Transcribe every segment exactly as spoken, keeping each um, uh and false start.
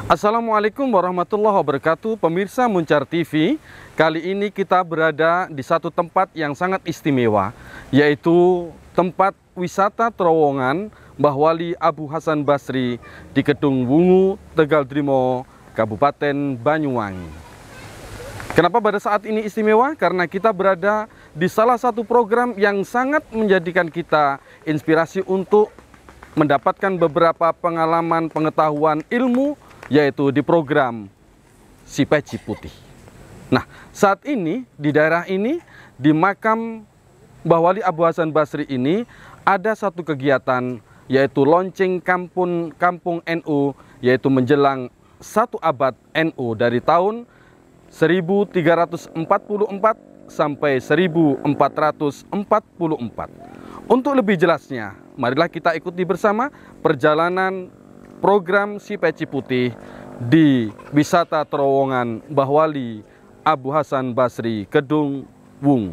Assalamualaikum warahmatullahi wabarakatuh, pemirsa Muncar T V. Kali ini kita berada di satu tempat yang sangat istimewa, yaitu tempat wisata terowongan Mbah Wali Abu Hasan Basri di Kedung Wungu, Tegal Drimo, Kabupaten Banyuwangi. Kenapa pada saat ini istimewa? Karena kita berada di salah satu program yang sangat menjadikan kita inspirasi untuk mendapatkan beberapa pengalaman, pengetahuan, ilmu, yaitu di program Si Peci Putih. Nah, saat ini di daerah ini, di makam Mbah Wali Abu Hasan Basri ini, ada satu kegiatan, yaitu launching kampung, kampung N U, yaitu menjelang satu abad N U dari tahun seribu tiga ratus empat puluh empat sampai seribu empat ratus empat puluh empat. Untuk lebih jelasnya, marilah kita ikuti bersama perjalanan program Si Peci Putih di wisata terowongan Mbah Wali Abu Hasan Basri, Kedung Wungu.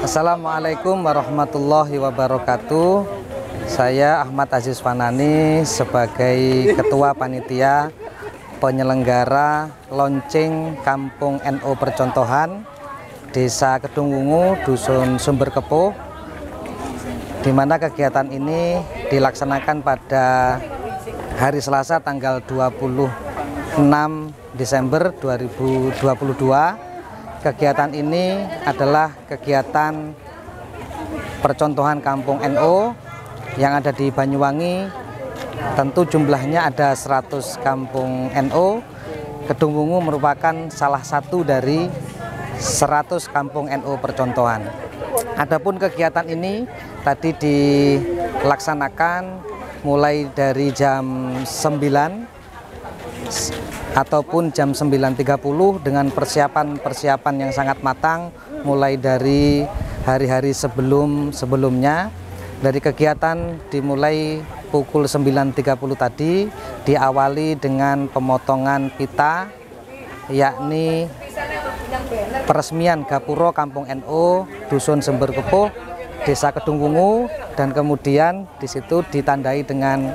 Assalamualaikum warahmatullahi wabarakatuh. Saya Ahmad Aziz Fanani sebagai Ketua Panitia Penyelenggara Launching Kampung N U Percontohan Desa Kedungwungu, Dusun Sumberkepuh, di mana kegiatan ini dilaksanakan pada hari Selasa tanggal dua puluh enam Desember dua ribu dua puluh dua. Kegiatan ini adalah kegiatan percontohan Kampung N U yang ada di Banyuwangi. Tentu jumlahnya ada seratus kampung N U. Kedungwungu merupakan salah satu dari seratus kampung N U percontohan. Adapun kegiatan ini tadi dilaksanakan mulai dari jam sembilan ataupun jam sembilan tiga puluh dengan persiapan-persiapan yang sangat matang mulai dari hari-hari sebelum sebelumnya. Dari kegiatan dimulai pukul sembilan tiga puluh tadi, diawali dengan pemotongan pita, yakni peresmian Gapuro Kampung N U Dusun Sumberkepuh Desa Kedungwungu, dan kemudian di situ ditandai dengan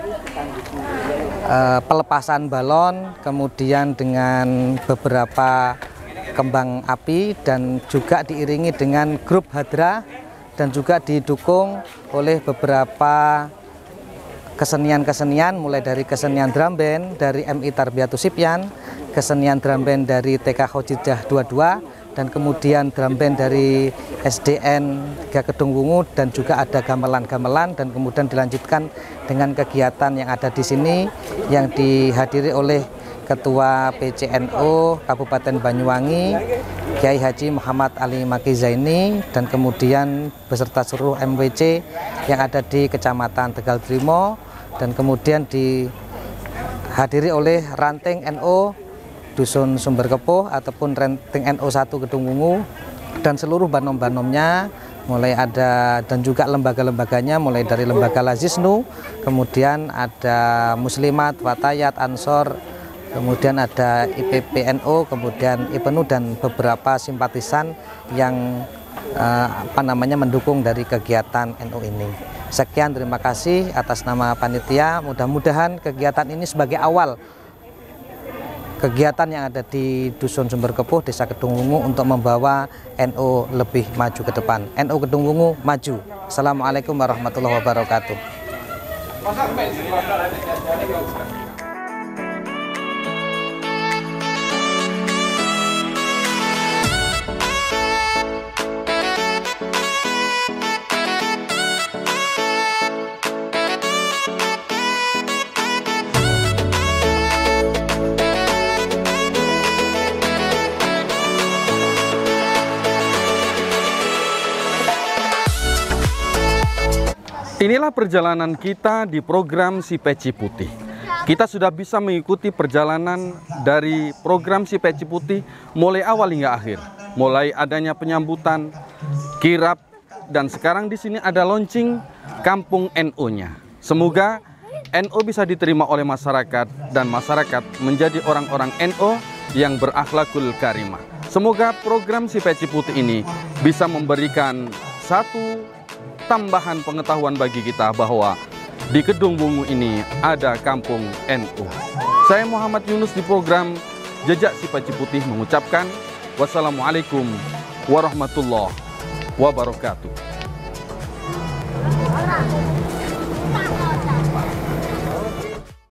Uh, pelepasan balon, kemudian dengan beberapa kembang api, dan juga diiringi dengan grup hadra, dan juga didukung oleh beberapa kesenian-kesenian mulai dari kesenian drum band dari M I Tarbiyatus Sibyan, kesenian drum band dari T K Khojidah dua puluh dua, dan kemudian drum band dari S D N tiga Kedungwungu, dan juga ada gamelan-gamelan, dan kemudian dilanjutkan dengan kegiatan yang ada di sini yang dihadiri oleh Ketua P C N U Kabupaten Banyuwangi Kiai Haji Muhammad Ali Maki Zaini, dan kemudian beserta seluruh M W C yang ada di Kecamatan Tegal Trimo, dan kemudian dihadiri oleh ranting N U Dusun Sumberkepuh ataupun ranting N U satu Kedungwungu, dan seluruh banom-banomnya, mulai ada, dan juga lembaga-lembaganya mulai dari lembaga Lazisnu, kemudian ada Muslimat, Fatayat, Ansor, kemudian ada I P P N U, kemudian I P N U, dan beberapa simpatisan yang eh, apa namanya mendukung dari kegiatan N U ini. Sekian, terima kasih atas nama panitia. Mudah-mudahan kegiatan ini sebagai awal kegiatan yang ada di Dusun Sumberkepuh Desa Kedungwungu untuk membawa N U lebih maju ke depan. N U Kedungwungu maju. Assalamualaikum warahmatullahi wabarakatuh. Inilah perjalanan kita di program Si Peci Putih. Kita sudah bisa mengikuti perjalanan dari program Si Peci Putih mulai awal hingga akhir. Mulai adanya penyambutan, kirap, dan sekarang di sini ada launching Kampung N U-nya. Semoga N U bisa diterima oleh masyarakat dan masyarakat menjadi orang-orang N U yang berakhlakul karimah. Semoga program Si Peci Putih ini bisa memberikan satu tambahan pengetahuan bagi kita bahwa di Kedungwungu ini ada Kampung N U. Saya Muhammad Yunus di program Jejak Si Peci Putih mengucapkan wassalamualaikum warahmatullahi wabarakatuh.